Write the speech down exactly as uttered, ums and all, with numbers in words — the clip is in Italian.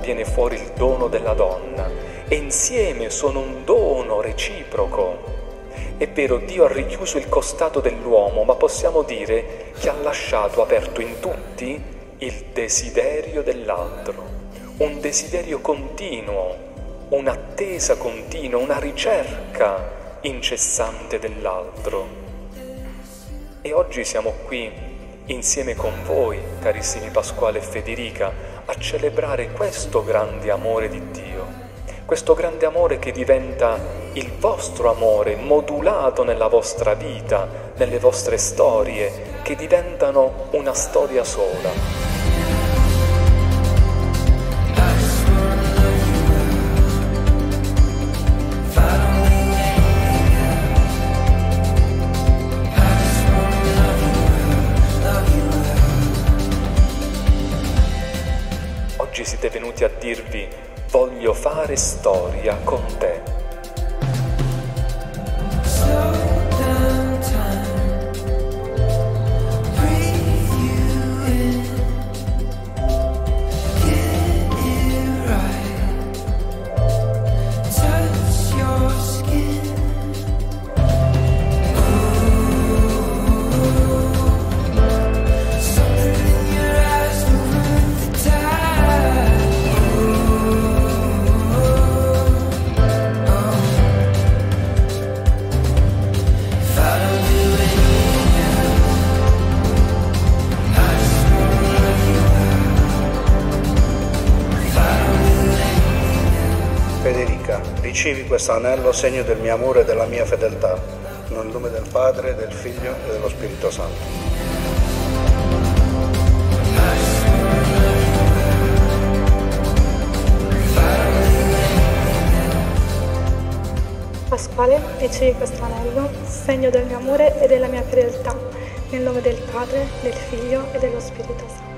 viene fuori il dono della donna e insieme sono un dono reciproco. È vero, Dio ha richiuso il costato dell'uomo, ma possiamo dire che ha lasciato aperto in tutti il desiderio dell'altro, un desiderio continuo, un'attesa continua, una ricerca incessante dell'altro. E oggi siamo qui insieme con voi, carissimi Pasquale e Federica, a celebrare questo grande amore di Dio. Questo grande amore che diventa il vostro amore, modulato nella vostra vita, nelle vostre storie, che diventano una storia sola. Oggi siete venuti a dirvi: voglio fare storia con te. Federica, ricevi questo anello, segno del mio amore e della mia fedeltà, nel nome del Padre, del Figlio e dello Spirito Santo. Pasquale, ricevi questo anello, segno del mio amore e della mia fedeltà, nel nome del Padre, del Figlio e dello Spirito Santo.